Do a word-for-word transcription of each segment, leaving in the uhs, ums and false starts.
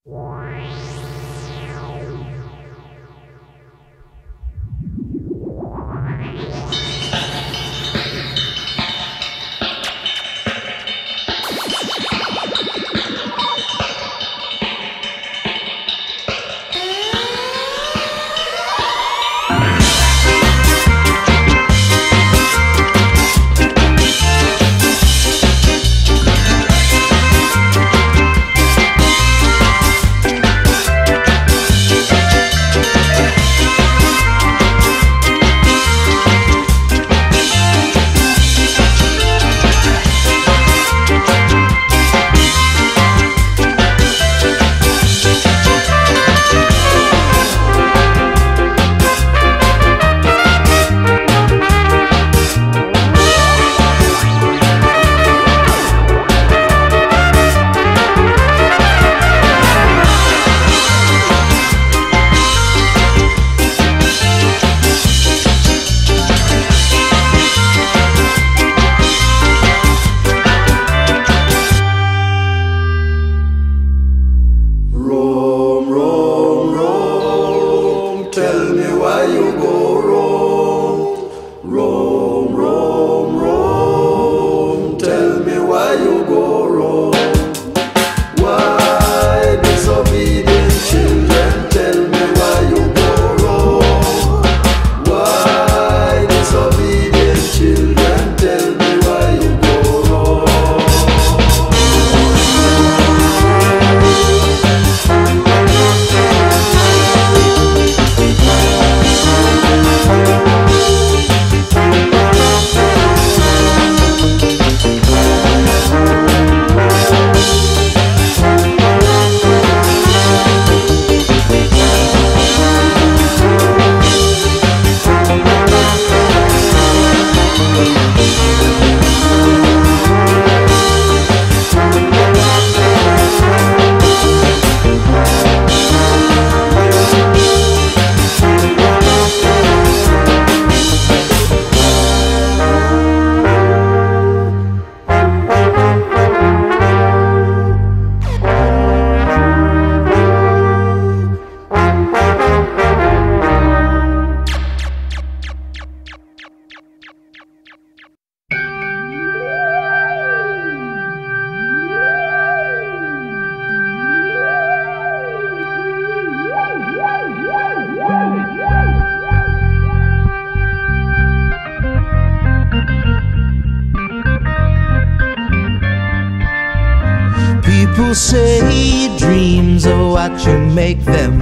People say dreams are what you make them.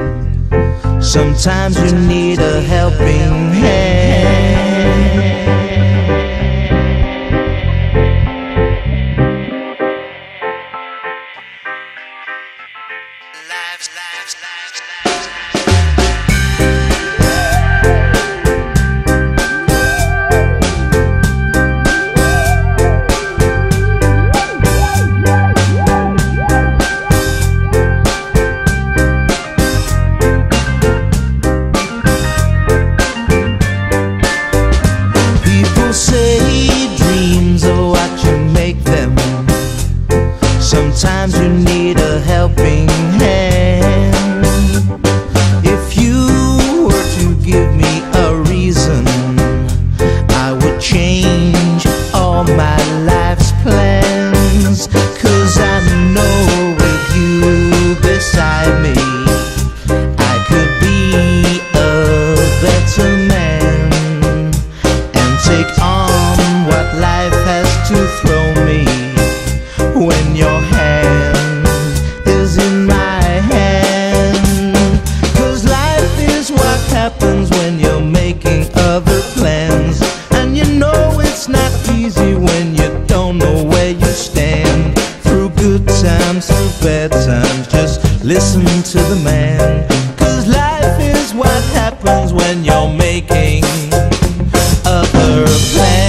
Sometimes you need a helping hand. Lives, lives, lives, lives, sometimes you need a helping hand. If you were to give me a reason, I would change all my life's plans. 'Cause I know with you beside me, I could be a better man and take on what life has to throw me. When your hand is in my hand, 'cause life is what happens when you're making other plans. And you know it's not easy when you don't know where you stand. Through good times, through bad times, just listen to the man. 'Cause life is what happens when you're making other plans.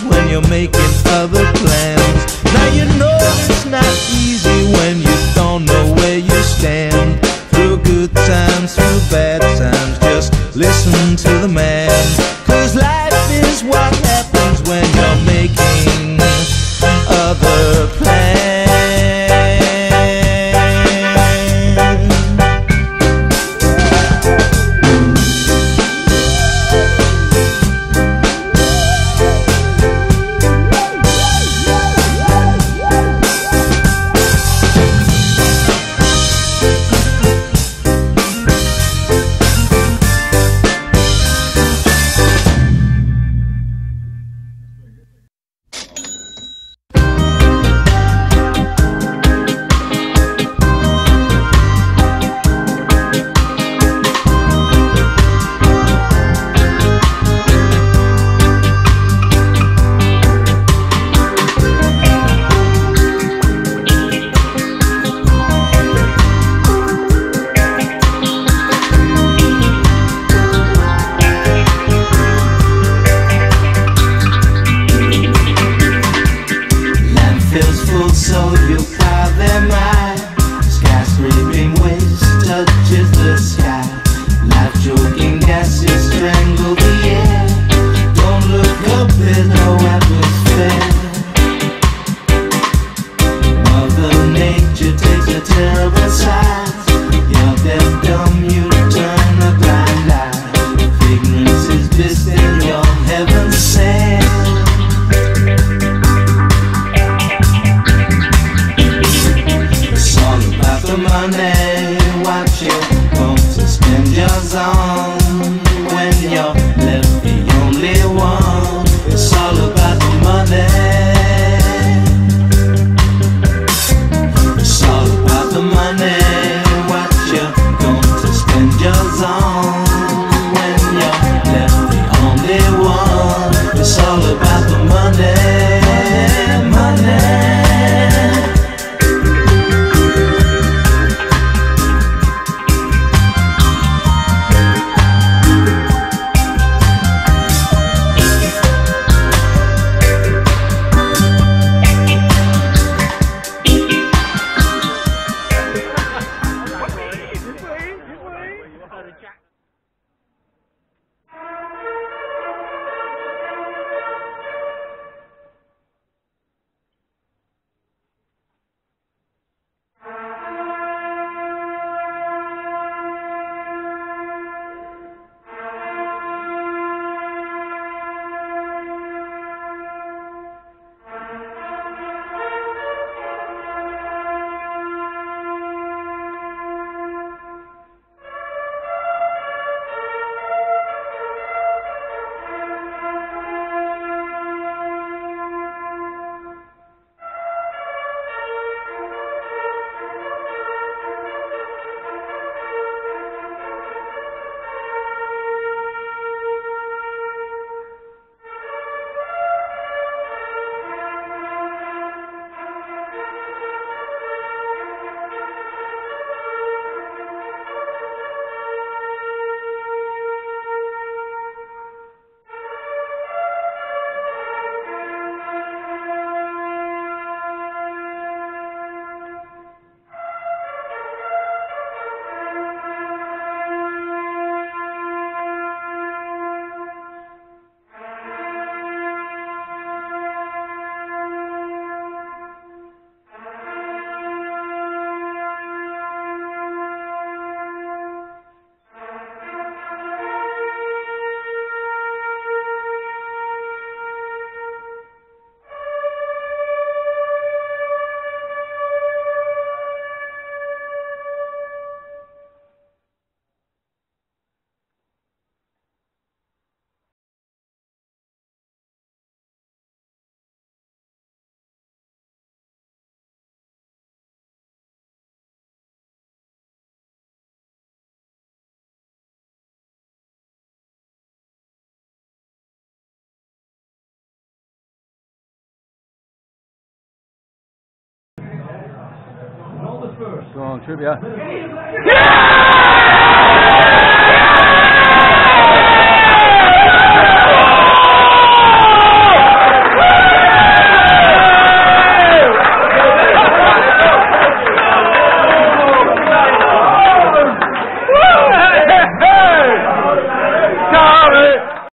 when you're making other plans. Now you know it's not easy when you don't know where you stand. Through good times, through bad times, just listen to the man. 'Cause life is what happens when you're making other plans. So you plow them out, skyscraping waves touches the sky. Life-choking gases strangle the air. Don't look up, there's no atmosphere. Mother Nature takes a terrible side. You're deaf, dumb, you turn a blind eye. If ignorance is bliss, then you're heaven sent. The money, what you want to spend yours on. When you're left the only one, it's all about the money. It's all about the money, what you want to spend yours on. When you're left the only one, it's all about the money, money. Go on, trivia. Yeah!